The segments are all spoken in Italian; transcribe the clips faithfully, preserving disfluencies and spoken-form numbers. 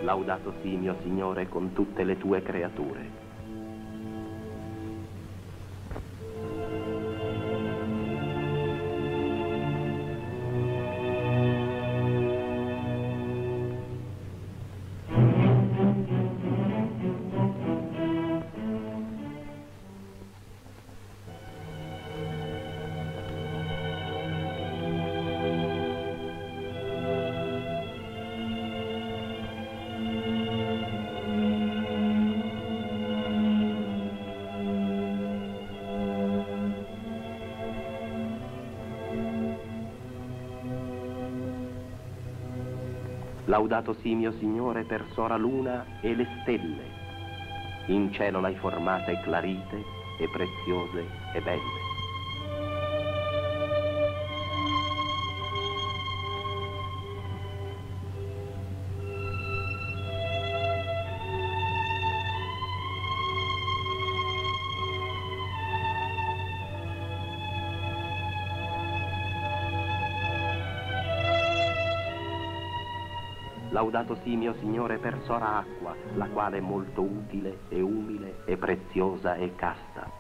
Laudato sii mio Signore con tutte le tue creature. Laudato sii mio Signore per sora luna e le stelle. In cielo l'hai formate clarite e preziose e belle. Laudato sii mio Signore per sora acqua, la quale è molto utile e umile e preziosa e casta.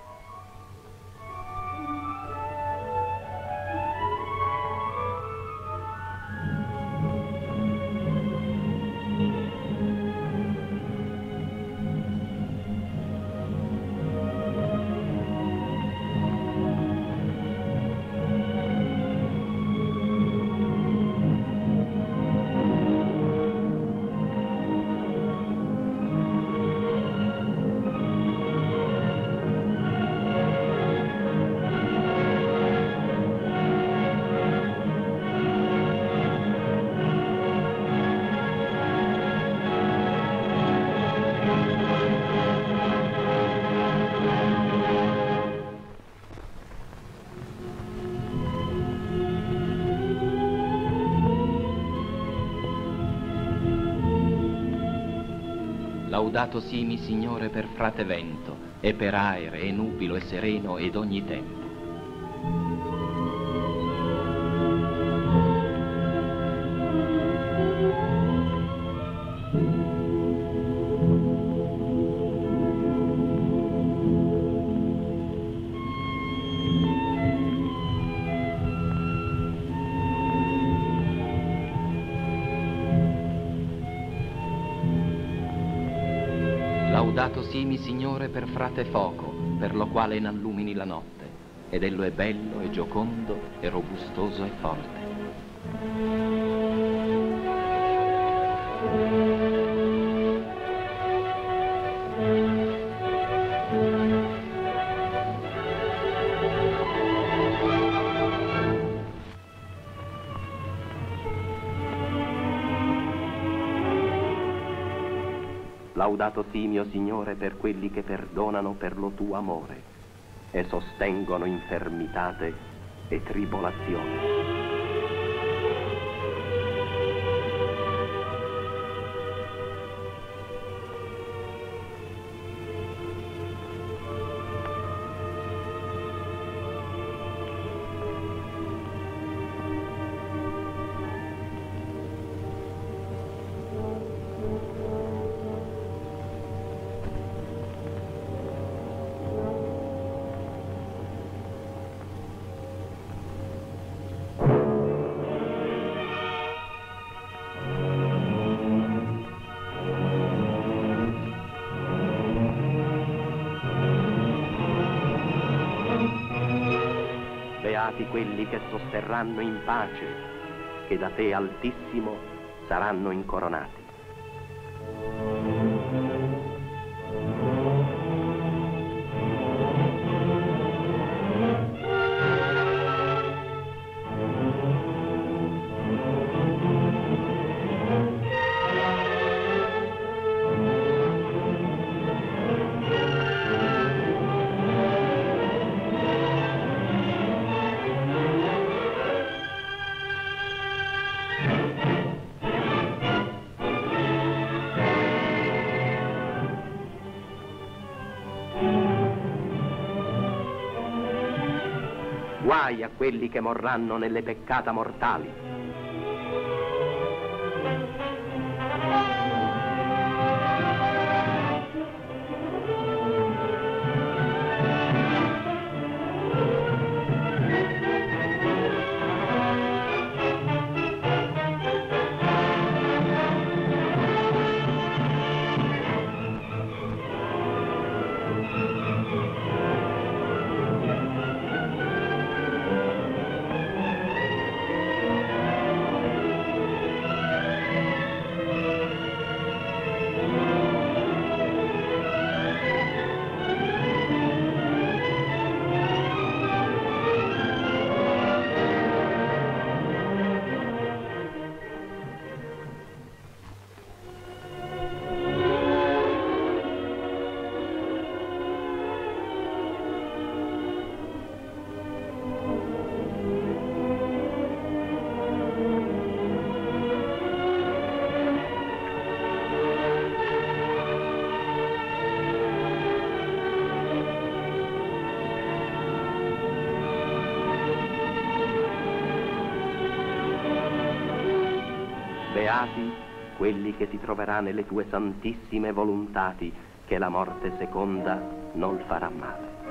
Laudato sii mi Signore per frate vento, e per aere, e nubilo, e sereno, ed ogni tempo. Laudato sii mi Signore per frate fuoco, per lo quale n'allumini la notte, ed ello è bello e giocondo e robustoso e forte. Laudato sii mio Signore per quelli che perdonano per lo tuo amore e sostengono infermitate e tribolazioni. Beati quelli che sosterranno in pace, che da te Altissimo saranno incoronati. Guai a quelli che morranno nelle peccata mortali. beati quelli che ti troverà nelle tue santissime volontati, che la morte seconda non farà male.